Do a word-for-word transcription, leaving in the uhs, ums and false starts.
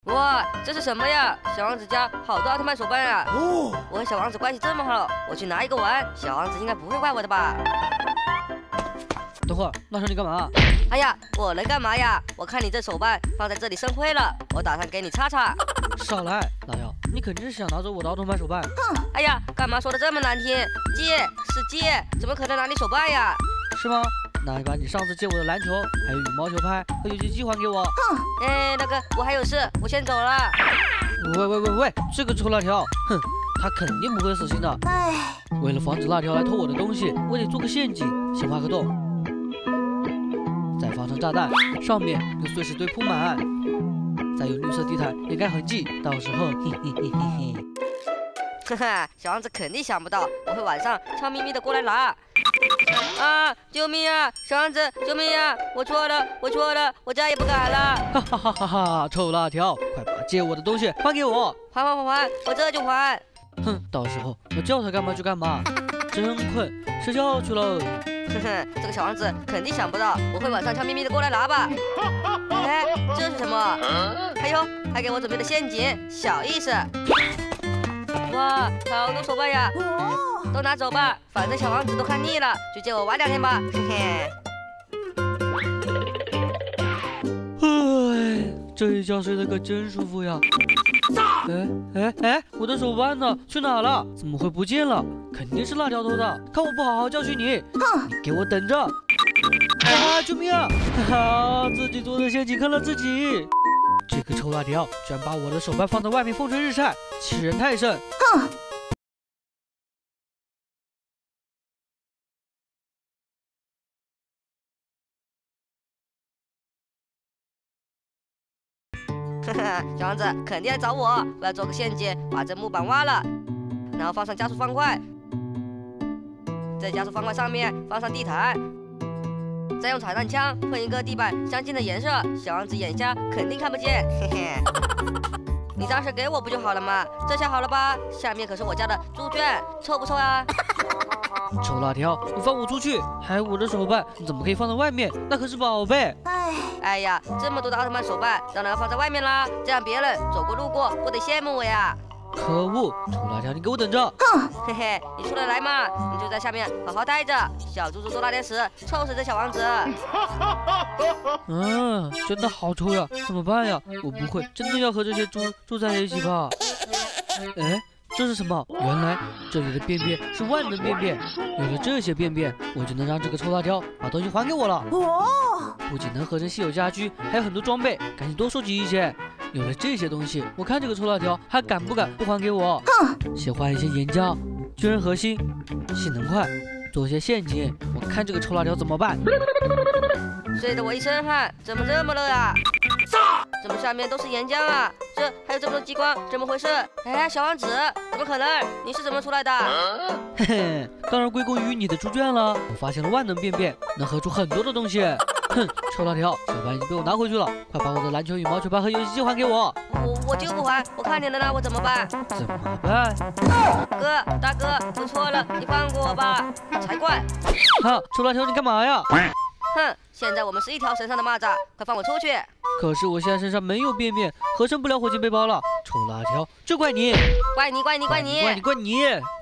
哇，这是什么呀？小王子家好多奥特曼手办啊！哦，我和小王子关系这么好，我去拿一个玩，小王子应该不会怪我的吧？ 等会儿，那时候你干嘛？ 哎呀，我能干嘛呀？我看你这手办放在这里生灰了，我打算给你擦擦。 少来，老姚，你肯定是想拿走我的奥特曼手办。 哼！哎呀，干嘛说的这么难听？借是借，怎么可能拿你手办呀？ 是吗？那你把你上次借我的篮球，还有羽毛球拍和游戏机还给我。 哼！哎，那个我还有事，我先走了。 喂喂喂喂，这个臭辣条，哼，他肯定不会死心的。唉，为了防止辣条来偷我的东西，我得做个陷阱，先挖个洞，再放上炸弹，上面用碎石堆铺满，再用绿色地毯掩盖痕迹，到时候嘿嘿嘿嘿嘿。 哈哈，小王子肯定想不到我会晚上悄咪咪的过来拿。啊！救命啊！小王子，救命啊！我错了，我错了，我再也不敢了！ 哈哈哈哈哈！臭辣条，快把借我的东西还给我！ 还还还还！我这就还！ 哼，到时候我叫他干嘛就干嘛。真困，睡觉去喽。 哼哼，这个小王子肯定想不到我会晚上悄咪咪的过来拿吧？哎，这是什么？哎呦，还给我准备了陷阱，小意思！哇，好多手办呀！都拿走吧，反正小王子都看腻了，就借我玩两天吧，嘿嘿。 唉，这一觉睡得可真舒服呀。哎哎哎，我的手办呢？去哪了？怎么会不见了？肯定是辣条偷的，看我不好好教训你！你给我等着！啊！救命啊！哈哈，自己做的陷阱坑了自己。这个臭辣条居然把我的手办放在外面风吹日晒，欺人太甚！哼！ 哈哈，小王子肯定来找我，我要做个陷阱，把这木板挖了，然后放上加速方块，在加速方块上面放上地毯，再用彩弹枪喷一个地板相近的颜色，小王子眼瞎肯定看不见，嘿嘿。你当时给我不就好了吗？这下好了吧？下面可是我家的猪圈，臭不臭啊？ 臭辣条，你放我出去！还有我的手办，你怎么可以放在外面？那可是宝贝！ 哎，哎呀，这么多的奥特曼手办，当然要放在外面啦，这样别人走过路过不得羡慕我呀！ 可恶，臭辣条，你给我等着！ 哼，嘿嘿，你出得来嘛？你就在下面好好待着，小猪猪多拉点屎，臭死这小王子！ 嗯，真的好臭呀，怎么办呀？我不会真的要和这些猪住在一起吧？哎。这是什么？原来这里的便便是万能便便，有了这些便便，我就能让这个臭辣条把东西还给我了。哦，不仅能合成稀有家居，还有很多装备，赶紧多收集一些。有了这些东西，我看这个臭辣条还敢不敢不还给我？哼！先换一些岩浆、巨人核心、性能块，做些陷阱，我看这个臭辣条怎么办？ 睡得我一身汗，怎么这么热啊？怎么下面都是岩浆啊？这还有这么多激光，怎么回事？哎，小王子，怎么可能？你是怎么出来的？ 嘿嘿，当然归功于你的猪圈了。我发现了万能便便，能合出很多的东西。哼，臭辣条，手办已经被我拿回去了，快把我的篮球、羽毛球拍和游戏机还给我！ 我我就不还，我看你能拿我怎么办？ 怎么办？ 哥，大哥，我错了，你放过我吧！才怪！ 哈，臭辣条，你干嘛呀？ 哼，现在我们是一条绳上的蚂蚱，快放我出去！ 可是我现在身上没有便便，合成不了火箭背包了。臭辣条，就怪你！ 怪你，怪你，怪你！ 怪你，怪你！